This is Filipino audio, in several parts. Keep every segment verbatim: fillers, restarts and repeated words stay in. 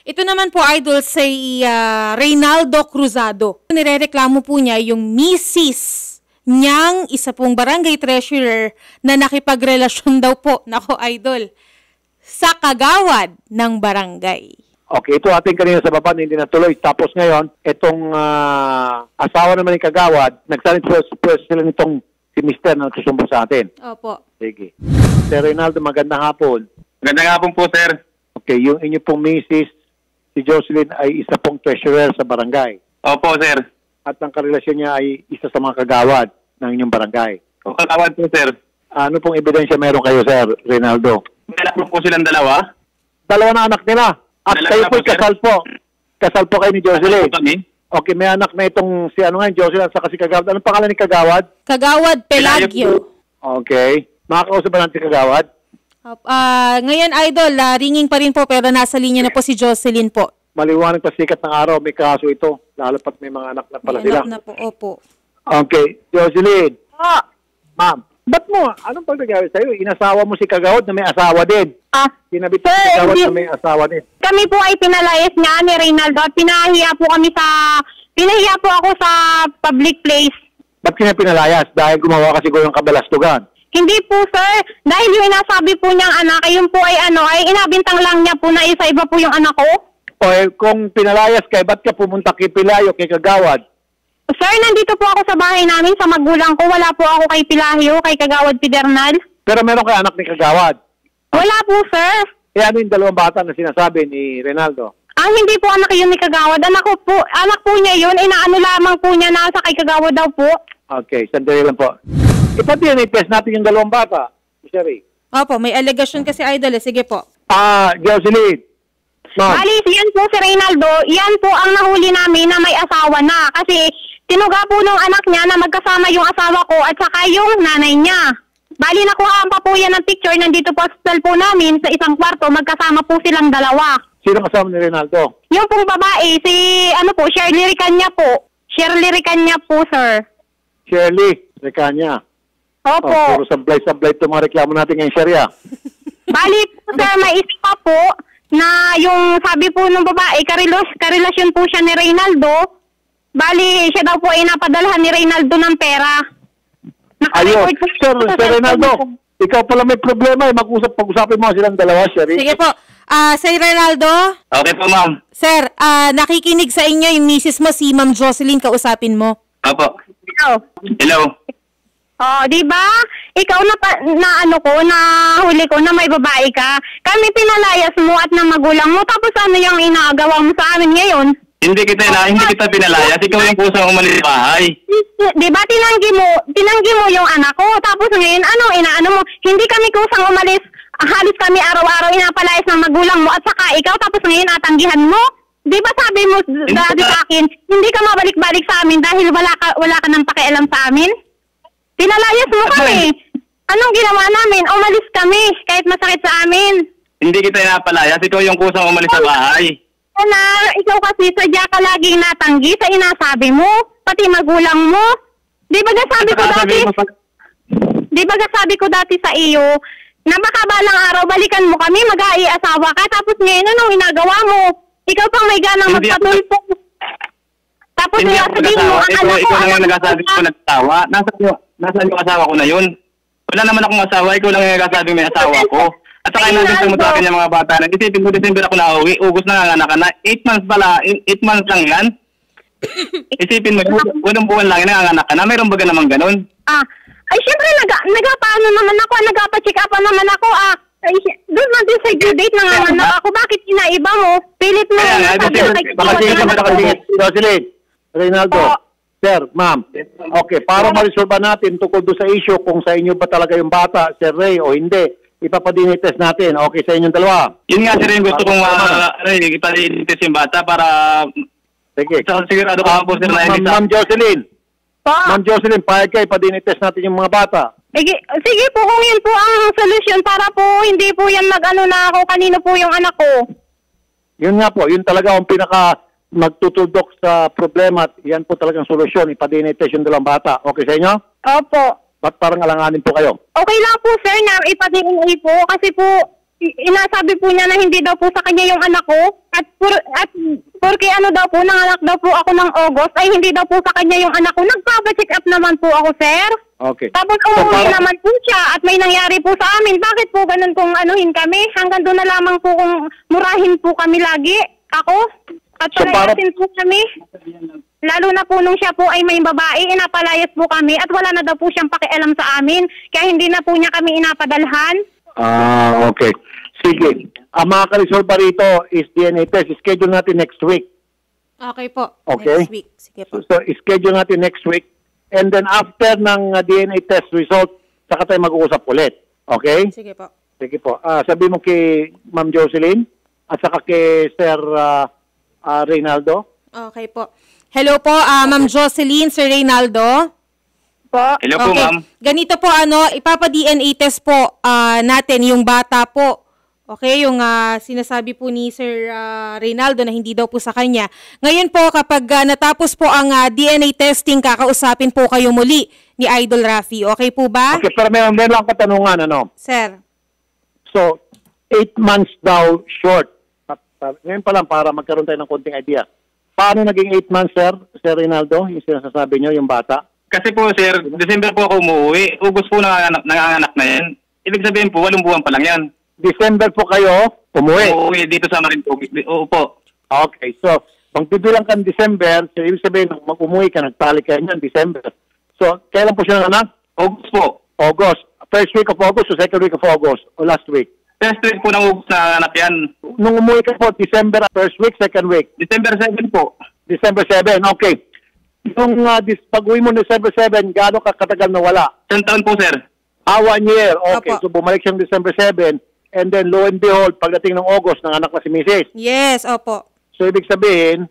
Ito naman po, Idol, si uh, Reynaldo Cruzado. Nirereklamo po niya yung misis niyang isa pong barangay treasurer na nakipagrelasyon daw po, nako Idol, sa kagawad ng barangay. Okay, ito ating kanina sa baba, hindi natuloy. Tapos ngayon, itong uh, asawa naman ni kagawad, nagsalit po sila nitong si mister na nagsusumbo sa atin. Opo. Sige. Sir Reynaldo, magandang hapon. Magandang hapon po, sir. Okay, yung inyo pong misis, si Jocelyn ay isa pong treasurer sa barangay. Opo, sir. At ang karelasyon niya ay isa sa mga kagawad ng inyong barangay. O, kagawad po, sir. Ano pong ebidensya meron kayo, Sir Reynaldo? May anak po silang dalawa. Dalawa na anak nila. At Dalawa kayo na po, po, sir. kasal po. Kasal po kayo ni Jocelyn. Kasal po kami. Okay, may anak na itong si ano nga, Jocelyn at saka si Kagawad. Anong pangalan ni Kagawad? Kagawad Pelagio. Okay. Makakausap ba natin si Kagawad? Uh, ngayon, Idol, uh, ringing pa rin po pero nasa linya na po si Jocelyn po. Maliwanag pa sikat ng araw, may kaso ito. Lalo pat may mga anak na pala may sila. Anak na po, opo. Okay, Jocelyn. Ah, ma'am, ba't mo, anong pagkagawin sa'yo? Inasawa mo si Kagawad na may asawa din. Ah, Kinabit si Kagawad na may asawa din. Kami po ay pinalayas nga ni Reynaldo at pinahiya po kami sa, pinahiya po ako sa public place. Ba't kanya pinalayas? Dahil gumawa ka siguro ng kabalastugan. Hindi po, sir. Dahil yung inasabi po niyang anak, yun po ay ano, ay inabintang lang niya po na isa iba po yung anak ko. O eh, kung pinalayas kay, ba't ka pumunta kay Pilayo, kay Kagawad? Sir, nandito po ako sa bahay namin, sa magulang ko. Wala po ako kay Pilayo, kay Kagawad Pidernal. Pero meron kay anak ni Kagawad? Wala po, sir. Eh, ano yung dalawang bata na sinasabi ni Reynaldo? Ah, hindi po anak yun ni Kagawad. Anak ko po, anak po niya yun. Inaano lamang po niya nasa kay Kagawad daw po. Okay, sandali lang po. Ipati yan, i-test natin yung dalawang bata. Mister Ray. Opo, may allegation kasi, Idol. Sige po. Ah, Jocelyn. Bali, yan po si Reynaldo, yan po ang nahuli namin na may asawa na. Kasi tinuga po ng anak niya na magkasama yung asawa ko at saka yung nanay niya. Bali, nakuhaan pa po yan ng picture. Nandito po sa cellphone namin sa isang kwarto, magkasama po silang dalawa. Sino kasama ni Reynaldo? Yung pong babae, si ano po, Shirley Ricanya po. Shirley Ricanya po, sir. Shirley Ricanya. Opo. Oh, puro sablay-sablay itong mga reklamo natin ngayong Sharia. Bali po, sir, may isa pa po na yung sabi po ng babae, karelos, karelasyon po siya ni Reynaldo. Bali, siya daw po ay napadalhan ni Reynaldo ng pera. Ayun. Sir, Sir Reynaldo, ikaw pala may problema eh. Mag-usap, pag-usapin mo silang dalawa, Sherry. Sige po. Ah, uh, Sir Reynaldo? Okay po, ma'am. Sir, uh, nakikinig sa inyo yung misis mo, si Ma'am Jocelyn, kausapin mo. Opo. Hello. Hello. Oh, di ba? Ikaw na, pa, na ano ko, na huli ko na may babae ka. Kami pinalayas mo at ng magulang mo. Tapos ano yung inaagawa mo sa amin ngayon? Hindi kita na, hindi kita pinalayas. Ikaw yung kusang umalis sa bahay. Di ba tinanggi mo, tinanggi mo yung anak ko. Tapos ngayon, ano, inaano mo? Hindi kami kusang umalis. Halos kami araw-araw inapalayas ng magulang mo at saka ikaw. Tapos ngayon, atanggihan mo. Di ba sabi mo dati sa akin, hindi ka mabalik-balik sa amin dahil wala ka, wala ka ng pakialam sa amin? Pinalayas mo kami. Anong ginawa namin? Umalis kami kahit masakit sa amin. Hindi kita inapalayas. Ikaw yung kusang umalis sa bahay. Na, ikaw kasi sadya ka laging natanggi sa inasabi mo. Pati magulang mo. Di ba sabi ko dati? Di ba sabi ko dati sa iyo na baka balang araw balikan mo kami, mag-ai-asawa ka. Tapos ngayon, anong inagawa mo? Ikaw pang may ganang magpatulpo. Tapos hindi ako nag-asawa. Ikaw, ikaw lang yung nagsasabi ko nag-asawa. Nasaan Nasaan yung asawa ko na yun? Wala naman akong asawa. Ikaw lang yung nagsasabi may asawa ko. At saka yung nandito mo sa akin yung mga bata na isipin mo, December ako na-uwi. Ugos na nga ka na. eight months pala. eight months lang yan. Isipin mo, unang buwan lang yan, nanganganak ka na. Mayroon baga naman ganun? Ah, ay syempre, nag-paano naman ako. Nagpa-check up naman ako. Ah, ay, doon na din sa due date nanganganak ako. Bakit inaiba mo? Pilit mo. Kaya nga, makasingit ka ba nakasingit? Jocelyn, Reynaldo. Sir, ma'am, okay, para ma-resolve natin tungkol doon sa issue kung sa inyo ba talaga yung bata, Sir Ray, o hindi, ipapadinitest natin. Okay, sa inyong dalawa. Yun nga, Sir Ray, gusto kong uh, ipapadinitest yung bata para sige. Sigurado ka po, Sir Ray. Ma'am Jocelyn, Ma'am Jocelyn, pahig kayo, ipadinitest natin yung mga bata. Sige, sige po, kung yun po ang solusyon para po hindi po yan mag-ano na ako, kanino po yung anak ko. Yun nga po, yun talaga ang pinaka magtutudok sa problema at yan po talagang solusyon. Ipadinitest yung dalawang bata. Okay sa inyo? Opo. Ba't parang alanganin po kayo? Okay lang po, sir, na ipadinitest po kasi po inasabi po niya na hindi daw po sa kanya yung anak ko. At, pur, at porque ano daw po, nanganak daw po ako ng August, ay hindi daw po sa kanya yung anak ko. Nagpapa-check up naman po ako, sir. Okay. Tapos So, umuwi para- naman po siya at may nangyari po sa amin. Bakit po ganun kung anuhin kami? Hanggang doon na lamang po kung murahin po kami lagi. Ako. At So, para- palayasin po kami. Lalo na po nung siya po ay may babae, inapalayas po kami at wala na daw po siyang pakialam sa amin. Kaya hindi na po niya kami inapadalhan. Ah, okay. Sige. Ang mga ka-resolve rito is D N A test. Schedule natin next week. Okay po. Okay. Next week. Sige po. So, schedule natin next week. And then after ng uh, D N A test result, saka tayo mag-uusap ulit. Okay? Sige po. Sige po. Ah, sabi mo kay Ma'am Jocelyn at saka kay Sir ah, ah, Reynaldo. Okay po. Hello po, ah, Ma'am Jocelyn, Sir Reynaldo. Po. Hello po, ma'am. Ganito po, ano, ipapa-D N A test po ah, natin yung bata po. Okay, yung ah, sinasabi po ni Sir ah, Reynaldo na hindi daw po sa kanya. Ngayon po, kapag ah, natapos po ang ah, D N A testing, kakausapin po kayo muli ni Idol Raffy. Okay po ba? Okay, pero meron, meron lang katanungan, ano? Sir. So, eight months daw short. At, uh, ngayon pa lang para magkaroon tayo ng konting idea. Paano naging eight months, Sir? Sir Reynaldo, yung sinasasabi nyo, yung bata? Kasi po, sir, December po ako umuwi. August po nanganganak, nanganganak na yan. Ibig sabihin po, walong buwan pa lang yan. December po kayo, umuwi. Uuwi dito sa Maraming. Oo po. Okay, so, magbibilang ka ng December, so ibig sabihin, nung mag-umuwi ka, nagtalik ka niyan, December. So, kailan po siya nanganak? August po. August. First week of August o second week of August o last week? First week po ng August na anak yan. Nung umuwi ka po, December, first week, second week? December seven po. December seven, okay. Yung uh, dis- pag-uwi mo December seven, gaano ka katagal na wala? Isang taon po, sir. Ah, one year. Okay, Opo. so bumalik siyang December seven, and then lo and behold, pagdating ng August, nanganak na si Missus Yes, opo. So, ibig sabihin,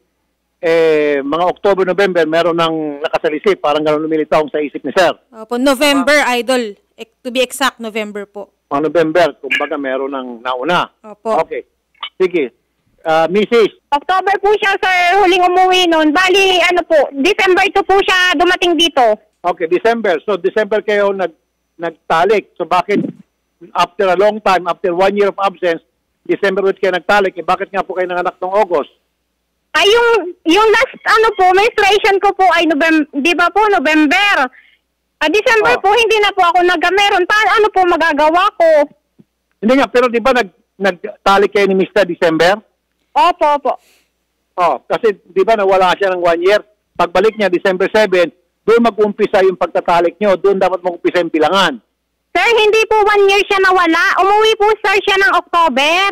eh, mga October, November, meron ng nakasalisip, parang gano'n lumilitaw sa isip ni Sir. Opo, November, Idol. E- To be exact, November po. Mga November, kumbaga meron ng nauna. Opo. Okay. Sige. Uh, Missus October po siya, sir, huling umuwi noon. Bali, ano po, December two po siya dumating dito. Okay, December. So, December kayo nag nagtalik. So, bakit after a long time, after one year of absence, December ulit kayo nagtalik? Eh, bakit nga po kayo nanganak ng August? Ay, yung, yung last, ano po, menstruation ko po ay November, di ba po, November. Ah, December Oh. po, hindi na po ako nagkameron. Paano ano po magagawa ko? Hindi nga, pero di ba nag, nagtalik kayo ni Mister December? Opo, opo. Oh, kasi di ba nawala siya ng one year? Pagbalik niya, December seven, doon mag-umpisa yung pagtatalik niyo. Doon dapat mag-umpisa yung bilangan. Sir, hindi po one year siya nawala. Umuwi po, sir, siya ng October.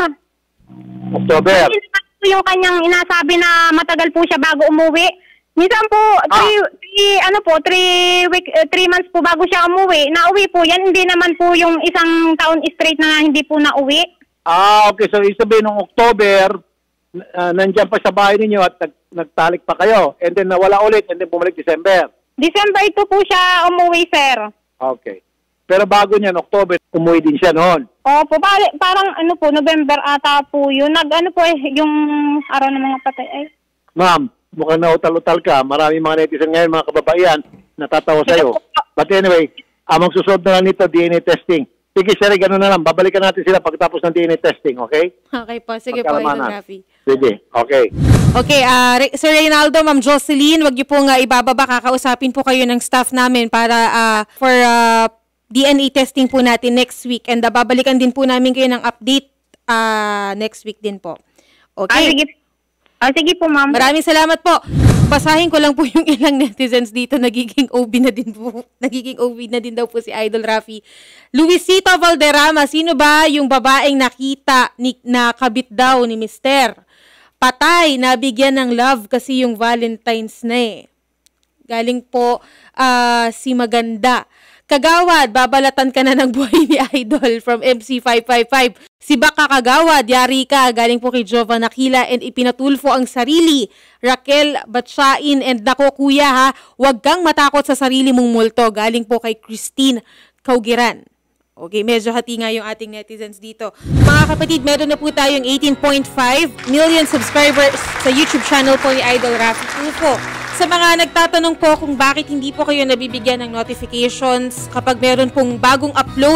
October. Hindi naman po yung kanyang inasabi na matagal po siya bago umuwi. Minsan po, three, three, ano po, three, week, uh, three months po bago siya umuwi. Nauwi po yan. Hindi naman po yung isang taon straight na hindi po nauwi. Ah, okay. So, ibig sabihin nung October, uh, nandyan pa sa bahay ninyo at nag, nagtalik pa kayo. And then nawala ulit and then bumalik December. December two po siya umuwi, sir. Okay. Pero bago niyan, October, umuwi din siya noon. Opo, pare, parang ano po, November ata po yun. Nag, ano po eh, yung araw ng mga patay. Ay. Ma'am, mukhang nautal-utal ka. Maraming mga netizen ngayon, mga kababaihan, natatawa sa'yo. But anyway, amang susunod na lang nito, D N A testing. Sige, Sherry, gano'n na lang. Babalikan natin sila pagkatapos ng D N A testing, okay? Okay po. Sige po, Idol Pagkalamanan. Raffy. Sige, okay. Okay, ah Re- Sir Reynaldo, Ma'am Jocelyn, wag niyo pong ah, ibababa. Kakausapin po kayo ng staff namin para ah, for ah, D N A testing po natin next week. And ah, babalikan din po namin kayo ng update ah, next week din po. Ah, Okay. sige. Ah, sige po, ma'am. Maraming salamat po. Basahin ko lang po yung ilang netizens dito. Nagiging O B na din po. Nagiging O B na din daw po si Idol Raffy. Luisito Valderrama, sino ba yung babaeng nakita ni, na kabit daw ni Mister? Patay, nabigyan ng love kasi yung Valentine's na eh. Galing po ah, si Maganda. Kagawad, babalatan ka na ng buhay ni Idol from M C five five five. Si Baka Kagawad, yari ka, galing po kay Jovan Nakila and ipinatulfo ang sarili. Raquel Batsain and nako kuya ha, huwag kang matakot sa sarili mong multo. Galing po kay Christine Kaugiran. Okay, medyo hati nga yung ating netizens dito. Mga kapatid, meron na po tayong eighteen point five million subscribers sa YouTube channel po ni Idol Raffy po. Sa mga nagtatanong po kung bakit hindi po kayo nabibigyan ng notifications kapag meron pong bagong upload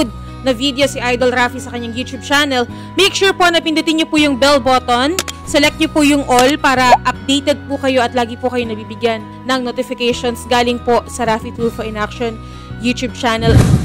na video si Idol Raffy sa kanyang YouTube channel, make sure po na pindutin nyo po yung bell button, select nyo po yung all para updated po kayo at lagi po kayo nabibigyan ng notifications galing po sa Raffy Tulfo in Action YouTube channel.